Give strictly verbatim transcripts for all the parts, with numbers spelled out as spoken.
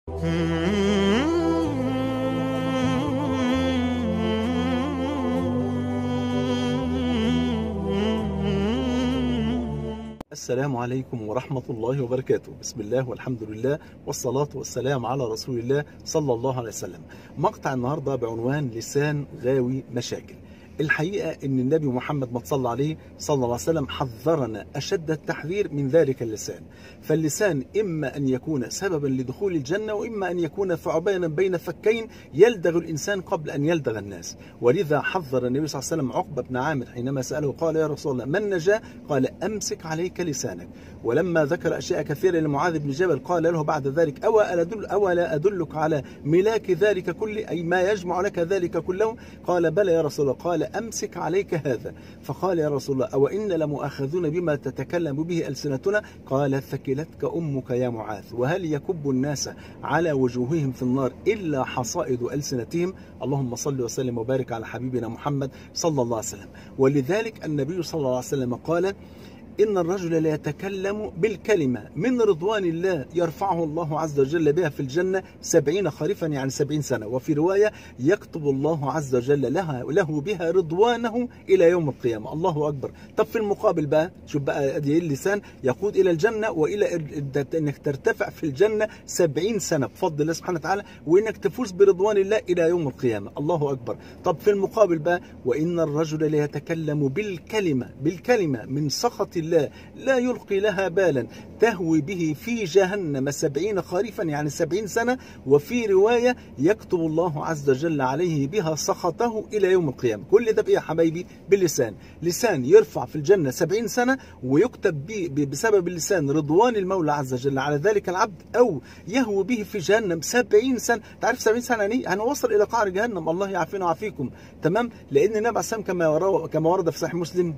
السلام عليكم ورحمة الله وبركاته. بسم الله والحمد لله والصلاة والسلام على رسول الله صلى الله عليه وسلم. مقطع النهاردة بعنوان لسان غاوي مشاكل. الحقيقة ان النبي محمد ما صلى عليه صلى الله عليه وسلم حذرنا اشد التحذير من ذلك اللسان. فاللسان اما ان يكون سببا لدخول الجنة، واما ان يكون ثعبانا بين فكين يلدغ الانسان قبل ان يلدغ الناس. ولذا حذر النبي صلى الله عليه وسلم عقبة بن عامر حينما سأله قال: يا رسول الله من نجا؟ قال: امسك عليك لسانك. ولما ذكر اشياء كثيرة لمعاذ بن جبل قال له بعد ذلك: أولا أدل أولا أدلك على ملاك ذلك كله، أي ما يجمع لك ذلك كله؟ قال: بلى يا رسول الله. قال: أمسك عليك هذا. فقال: يا رسول الله أو إن لمؤاخذون بما تتكلم به ألسنتنا؟ قال: ثكلتك أمك يا معاذ، وهل يكب الناس على وجوههم في النار إلا حصائد ألسنتهم؟ اللهم صل وسلم وبارك على حبيبنا محمد صلى الله عليه وسلم. ولذلك النبي صلى الله عليه وسلم قال: إن الرجل لا يتكلم بالكلمة من رضوان الله يرفعه الله عز وجل بها في الجنة سبعين خريفا، يعني سبعين سنة. وفي رواية: يكتب الله عز وجل لها له بها رضوانه إلى يوم القيامة. الله أكبر. طب في المقابل بقى شوف بقى أدي اللسان يقود إلى الجنة وإلى إنك ترتفع في الجنة سبعين سنة بفضل الله سبحانه وتعالى، وإنك تفوز برضوان الله إلى يوم القيامة. الله أكبر. طب في المقابل بقى: وإن الرجل لا يتكلم بالكلمة بالكلمة من سخط الله لا يلقي لها بالا تهوي به في جهنم سبعين خريفا، يعني سبعين سنة. وفي رواية: يكتب الله عز وجل عليه بها سخطه إلى يوم القيامة. كل ده بإيه يا حبايبي؟ باللسان. لسان يرفع في الجنة سبعين سنة، ويكتب به بسبب اللسان رضوان المولى عز وجل على ذلك العبد، أو يهوي به في جهنم سبعين سنة. تعرف سبعين سنة يعني يعني وصل إلى قعر جهنم. الله يعافينا ويعافيكم. تمام. لأن النبي عليه الصلاة والسلام كما ورد في صحيح مسلم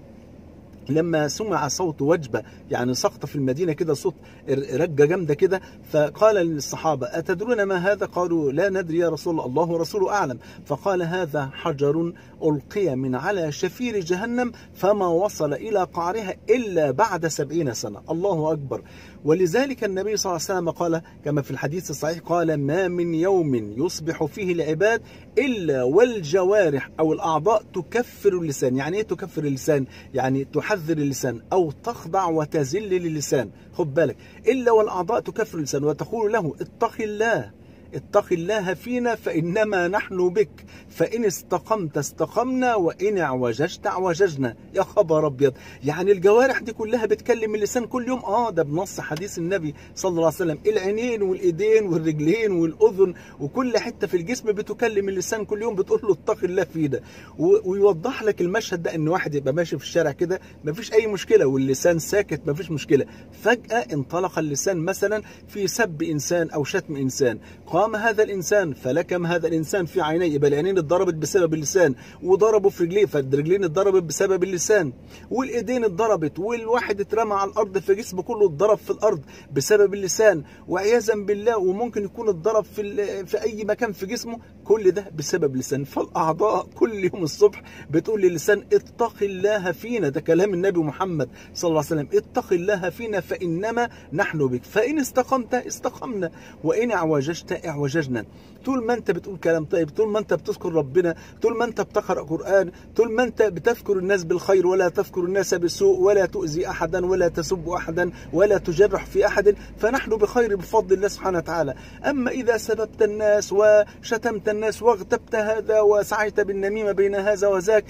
لما سمع صوت وجبة، يعني سقطة في المدينة كده، صوت رجة جامدة كده، فقال للصحابة: أتدرون ما هذا؟ قالوا: لا ندري يا رسول الله، الله ورسوله أعلم. فقال: هذا حجر ألقي من على شفير جهنم فما وصل إلى قعرها إلا بعد سبعين سنة. الله أكبر. ولذلك النبي صلى الله عليه وسلم قال كما في الحديث الصحيح: قال: ما من يوم يصبح فيه العباد إلا والجوارح أو الأعضاء تكفر اللسان. يعني إيه تكفر اللسان؟ يعني تحذر اللسان أو تخضع وتذل للسان. خد بالك، إلا والأعضاء تكفر اللسان وتقول له: اتق الله اتق الله فينا فإنما نحن بك، فإن استقمت استقمنا وإن اعوججت اعوججنا. يا خبر أبيض. يعني الجوارح دي كلها بتكلم اللسان كل يوم. آه ده بنص حديث النبي صلى الله عليه وسلم. العينين والإيدين والرجلين والأذن وكل حتة في الجسم بتكلم اللسان كل يوم، بتقول له اتق الله فينا. ويوضح لك المشهد ده إن واحد يبقى ماشي في الشارع كده مفيش أي مشكلة واللسان ساكت مفيش مشكلة، فجأة انطلق اللسان مثلا في سب إنسان أو شتم إنسان، قام هذا الإنسان فلكم هذا الإنسان في عينيه، يبقى العينين اتضربت بسبب اللسان، وضربوا في رجليه فالرجلين اتضربت بسبب اللسان، والإيدين اتضربت، والواحد اترمى على الأرض فجسمه كله اتضرب في الأرض بسبب اللسان، وعياذا بالله وممكن يكون اتضرب في في أي مكان في جسمه، كل ده بسبب اللسان. فالأعضاء كل يوم الصبح بتقول للسان: اتق الله فينا. ده كلام النبي محمد صلى الله عليه وسلم: اتق الله فينا فإنما نحن بك، فإن استقمت استقمنا وإن اعوججت اعوججنا. طول ما انت بتقول كلام طيب، طول ما انت بتذكر ربنا، طول ما انت بتقرأ قرآن، طول ما انت بتذكر الناس بالخير ولا تذكر الناس بالسوء، ولا تؤذي أحدا ولا تسب أحدا ولا تجرح في أحد، فنحن بخير بفضل الله سبحانه وتعالى. أما إذا سببت الناس وشتمت الناس واغتبت هذا وسعيت بالنميمة بين هذا وذاك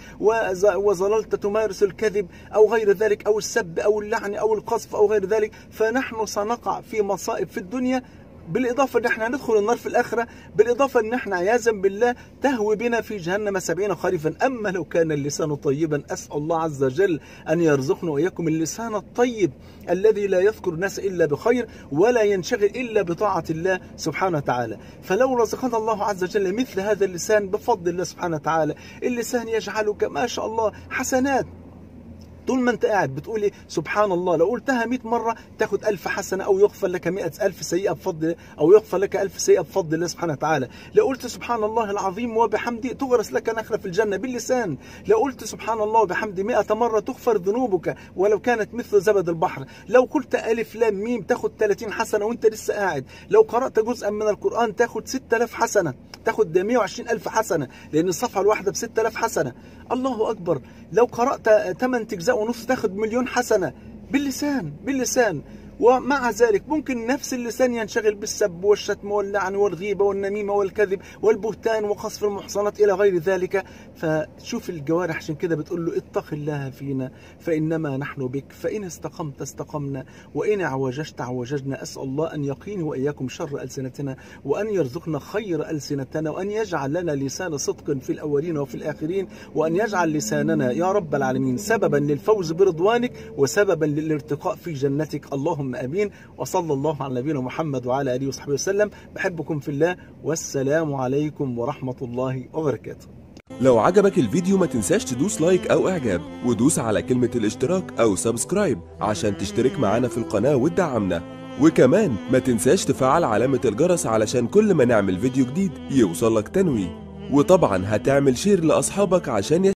وظللت تمارس الكذب أو غير ذلك أو السب أو اللعن أو القذف أو غير ذلك، فنحن سنقع في مصائب في الدنيا، بالإضافة أن احنا هندخل النار في الآخرة، بالإضافة أن احنا عياذا بالله تهوي بنا في جهنم سبعين خريفا. أما لو كان اللسان طيبا، أسأل الله عز وجل أن يرزقنا وإياكم اللسان الطيب الذي لا يذكر الناس إلا بخير ولا ينشغل إلا بطاعة الله سبحانه وتعالى. فلو رزقنا الله عز وجل مثل هذا اللسان بفضل الله سبحانه وتعالى، اللسان يجعلك ما شاء الله حسنات طول ما انت قاعد بتقول ايه سبحان الله، لو قلتها مئة مره تاخد ألف حسنه، او يغفر لك مئة ألف سيئه بفضل، او يغفر لك ألف سيئه بفضل الله سبحانه وتعالى. لو قلت سبحان الله العظيم وبحمده تغرس لك نخله في الجنه باللسان. لو قلت سبحان الله وبحمده مئة مره تغفر ذنوبك ولو كانت مثل زبد البحر. لو قلت الف لام ميم تاخد ثلاثين حسنه وانت لسه قاعد. لو قرات جزءا من القران تاخد ستة آلاف حسنه، تاخد مئة وعشرين ألف حسنه، لان الصفحه الواحده ب ستة آلاف حسنه. الله اكبر. لو قرات ثمانية اجزاء ونص تاخد مليون حسنه باللسان باللسان. ومع ذلك ممكن نفس اللسان ينشغل بالسب والشتم واللعن والغيبة والنميمة والكذب والبهتان وقصف المحصنات إلى غير ذلك. فشوف الجوارح عشان كده بتقول له اتق الله فينا فإنما نحن بك، فإن استقمت استقمنا وإن اعوججت اعوججنا. أسأل الله أن يقيني وإياكم شر ألسنتنا، وأن يرزقنا خير ألسنتنا، وأن يجعل لنا لسان صدق في الأولين وفي الآخرين، وأن يجعل لساننا يا رب العالمين سببا للفوز برضوانك وسببا للارتقاء في جنتك. اللهم امين. وصلى الله على نبينا محمد وعلى اله وصحبه وسلم. بحبكم في الله، والسلام عليكم ورحمه الله وبركاته. لو عجبك الفيديو ما تنساش تدوس لايك او اعجاب، ودوس على كلمة الاشتراك او سبسكرايب عشان تشترك معانا في القناة وتدعمنا. وكمان ما تنساش تفعل علامة الجرس علشان كل ما نعمل فيديو جديد يوصلك تنويه. وطبعا هتعمل شير لاصحابك عشان